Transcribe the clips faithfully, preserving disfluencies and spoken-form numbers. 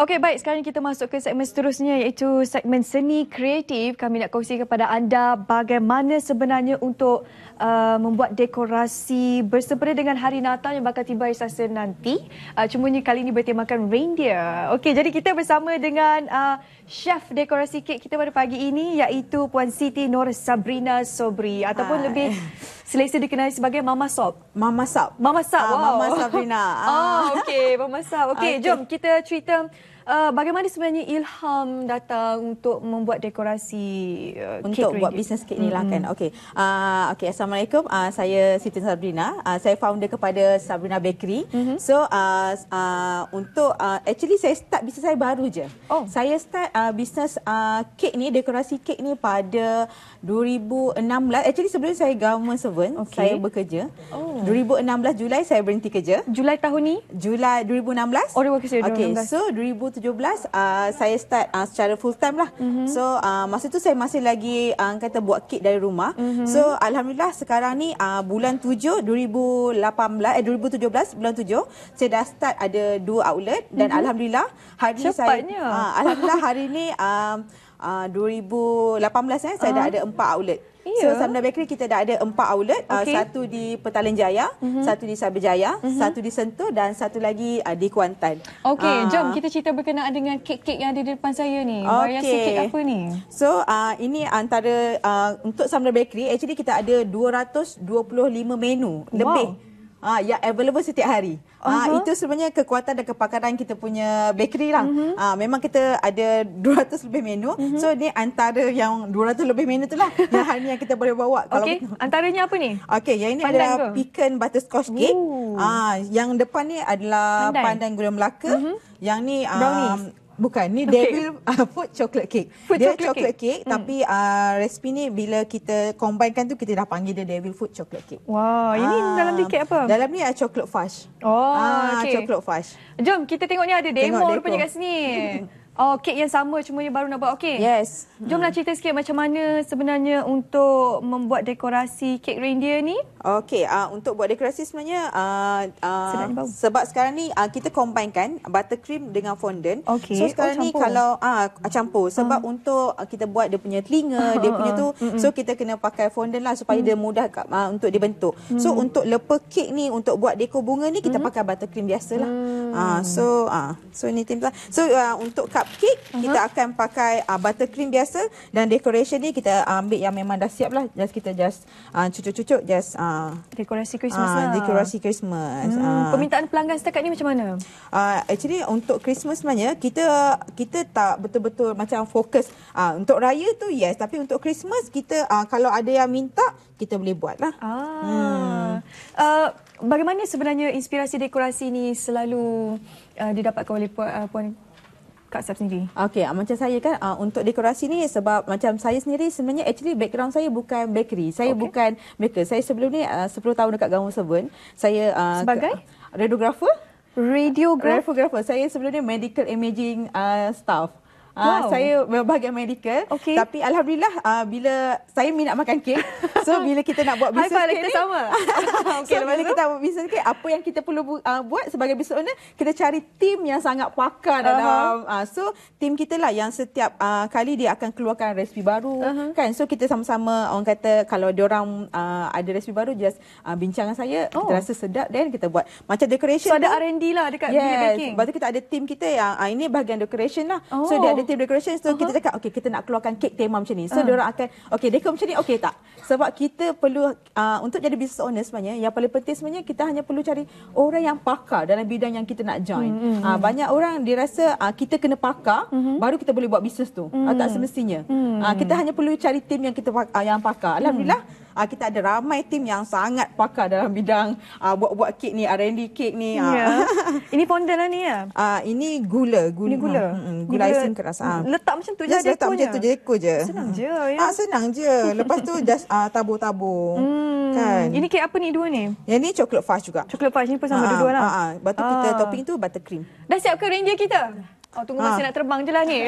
Okey, baik. Sekarang kita masuk ke segmen seterusnya iaitu segmen seni kreatif. Kami nak kongsi kepada anda bagaimana sebenarnya untuk uh, membuat dekorasi bersempena dengan Hari Natal yang bakal tiba Selasa nanti. Uh, cumanya kali ini bertemakan reindeer. Okey, jadi kita bersama dengan uh, chef dekorasi kek kita pada pagi ini iaitu Puan Siti Nur Sabrina Sobri ataupun Hai. lebih selesa dikenali sebagai Mama Sob. Mama Sob. Mama Sob. Ah, wow. Mama Sabrina. Oh, okey, Mama Sob. Okey, okay. Jom kita cerita Uh, bagaimana sebenarnya ilham datang untuk membuat dekorasi uh, untuk buat bisnes kek ni lah kan. Okey. Uh, okey, Assalamualaikum. Uh, saya Siti Sabrina. Uh, saya founder kepada Sabrina Bakery. Mm-hmm. So uh, uh, untuk uh, actually saya start bisnes saya baru je. Oh. Saya start uh, bisnes uh, kek ni, dekorasi kek ni pada dua ribu enam belas. Actually sebelum saya government servant, okay. saya bekerja. Oh. dua ribu enam belas Julai saya berhenti kerja. Julai tahun ni? Julai dua ribu enam belas. Oh, okey. Okay, so dua ribu tujuh belas uh, saya start uh, secara full time lah. Mm-hmm. So uh, masa tu saya masih lagi uh, kata buat kek dari rumah. Mm-hmm. So alhamdulillah sekarang ni uh, bulan tujuh dua ribu lapan belas eh dua ribu tujuh belas bulan tujuh saya dah start ada dua outlet dan mm-hmm. alhamdulillah hari ni saya uh, alhamdulillah hari ni um, uh, dua ribu lapan belas eh saya uh. dah ada empat outlet. Yeah. So Sabrina Bakery kita dah ada empat outlet, okay. uh, satu di Petaling Jaya, mm-hmm. satu di Cyberjaya, mm-hmm. satu di Sentul dan satu lagi uh, di Kuantan. Okey, uh, jom kita cerita berkenaan dengan kek-kek yang ada di depan saya ni. Variasi okay. kek apa ni? So uh, ini antara uh, untuk Sabrina Bakery actually kita ada dua ratus dua puluh lima menu wow. lebih. Ah, yang available setiap hari. Uh-huh. Ah, itu sebenarnya kekuatan dan kepakaran kita punya bakery lah. Uh-huh. Ah, memang kita ada dua ratus lebih menu. Uh-huh. So ni antara yang dua ratus lebih menu tu lah yang hari ni yang kita boleh bawa. Okey, antaranya apa ni? Okey, yang ini pandan adalah ke? Pecan butterscotch cake. Ah, yang depan ni adalah pandan, pandan gula Melaka. Uh-huh. Yang ni um, bukan, ni okay. Devil uh, Food Chocolate Cake. Food dia chocolate, chocolate cake, cake hmm. tapi uh, resipi ni bila kita combinekan tu kita dah panggil dia Devil Food Chocolate Cake. Wah, ini uh, dalam ni kek apa? Dalam ni ada chocolate fudge. Oh, uh, okey. Chocolate fudge. Jom kita tengok ni ada demo rupanya kat sini. Oh, kek yang sama cuma yang baru nak buat. Okey. Yes. Jomlah cerita sikit macam mana sebenarnya untuk membuat dekorasi kek reindeer ni. Okey, uh, untuk buat dekorasi sebenarnya uh, uh, sebab sekarang ni uh, kita combinekan buttercream dengan fondant. Okay. So sekarang oh, ni kalau uh, campur sebab uh. untuk uh, kita buat dia punya telinga, uh, dia punya tu uh, uh, so kita kena pakai fondant lah supaya uh. dia mudah uh, untuk dibentuk. Uh. So untuk leper kek ni untuk buat dekor bunga ni kita uh. pakai buttercream biasalah. Uh. Uh, so uh, so ni tim lah. So uh, untuk cupcake uh-huh. kita akan pakai uh, buttercream biasa dan decoration ni kita ambil yang memang dah siap lah. Just kita just uh, cucuk-cucuk just uh, dekorasi Christmas uh, lah. Dekorasi Christmas. Hmm. Uh, Permintaan pelanggan setakat ni macam mana? Uh, actually untuk Christmas sebenarnya kita kita tak betul-betul macam fokus. Uh, untuk raya tu yes, tapi untuk Christmas kita uh, kalau ada yang minta kita boleh buat lah. Ah. Hmm. Uh, bagaimana sebenarnya inspirasi dekorasi ni selalu uh, didapatkan oleh uh, Puan Kak Sab sendiri? Okey, macam saya kan uh, untuk dekorasi ni sebab macam saya sendiri sebenarnya actually background saya bukan bakery. Saya okay. bukan baker. Saya sebelum ni uh, sepuluh tahun dekat government servant. Saya uh, sebagai radiographer. Radiographer. Radiographer. Saya sebelum ni medical imaging uh, staff. Wow. Uh, saya bahagian medical, okay. tapi alhamdulillah uh, bila saya minat makan kek, so bila kita nak buat bisnes kek kita ni, sama. Okay, so bila tu? kita buat bisnes kek, apa yang kita perlu uh, buat sebagai business owner, kita cari tim yang sangat pakar dalam. Uh-huh. Uh, so tim kita lah yang setiap uh, kali dia akan keluarkan resipi baru, uh-huh. kan? So kita sama-sama orang kata kalau diorang uh, ada resipi baru, just uh, bincang dengan saya, oh. kita rasa sedap, then kita buat macam decoration. So ada R and D lah dekat yes. bilik baking. Lepas tu kita ada tim kita yang uh, ini bahagian decoration lah. Oh. So dia ada team decoration, so uh-huh. kita cakap okey kita nak keluarkan kek tema macam ni. So uh. dia orang akan okey dekor macam ni, okey tak? Sebab kita perlu uh, untuk jadi business owner sebenarnya yang paling penting sebenarnya kita hanya perlu cari orang yang pakar dalam bidang yang kita nak join. Mm-hmm. Uh, banyak orang dia rasa uh, kita kena pakar mm-hmm. baru kita boleh buat bisnes tu. Mm-hmm. Uh, tak semestinya. Mm-hmm. Uh, kita hanya perlu cari tim yang kita uh, yang pakar. Alhamdulillah mm-hmm. Uh, kita ada ramai tim yang sangat pakar dalam bidang uh, buat-buat kek ni, R and D kek ni. Uh. Yeah. Ini fondant lah ni ya? Uh, ini gula. gula. Ini gula? Hmm, hmm, gula icing keras. Uh. Letak macam tu je yes, dekonya? Letak macam tu je, dekor je. Senang je ya? Uh, senang je. Lepas tu just uh, tabur-tabur. Hmm. Kan? Ini kek apa ni dua ni? Yang ni coklat fudge juga. Coklat fudge ni pun sama uh, dua-dua lah? Uh, uh. Lepas tu uh. kita topping tu buttercream. Dah siap ke reindeer kita? Oh, tunggu masa ha. nak terbang je lah ni.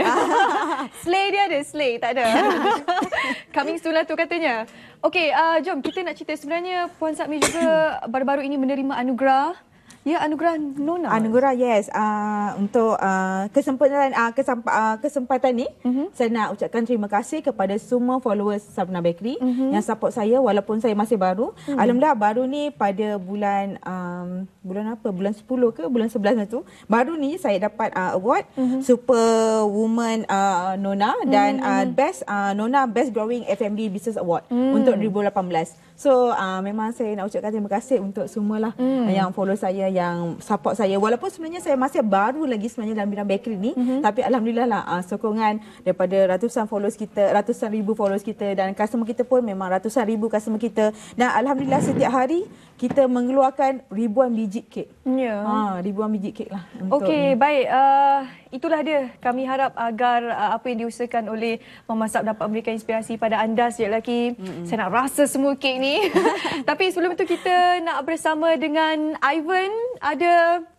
Slay dia ada, slay. Tak ada. Coming soon lah tu katanya. Okey, uh, jom kita nak cerita. Sebenarnya Puan Sabmi juga baru-baru ini menerima anugerah Ya, anugerah Nona. Anugerah, yes. Uh, untuk uh, kesempatan uh, kesemp- uh, kesempatan ni, uh-huh. saya nak ucapkan terima kasih kepada semua followers Sabna Bakery uh-huh. yang support saya walaupun saya masih baru. Uh-huh. Alhamdulillah baru ni pada bulan um, bulan apa? Bulan sepuluh ke bulan sebelas tu. Baru ni saya dapat uh, award uh-huh. Super Woman uh, Nona dan uh-huh. uh, Best uh, Nona Best Growing F M D Business Award uh-huh. untuk dua ribu lapan belas. So uh, memang saya nak ucapkan terima kasih untuk semualah uh-huh. yang follow saya, yang support saya. Walaupun sebenarnya saya masih baru lagi sebenarnya dalam bidang bakery ni, mm-hmm. tapi alhamdulillah lah uh, sokongan daripada ratusan followers kita, ratusan ribu followers kita dan customer kita pun memang ratusan ribu customer kita. Dan alhamdulillah setiap hari kita mengeluarkan ribuan biji kek. Ya. Yeah. Ha, ribuan biji kek lah. Okey, baik. Uh, itulah dia. Kami harap agar uh, apa yang diusahakan oleh Mama Sab dapat memberikan inspirasi pada anda sekejap lagi. Mm-hmm. Saya nak rasa semua kek ni. Tapi sebelum itu kita nak bersama dengan Ivan. Ada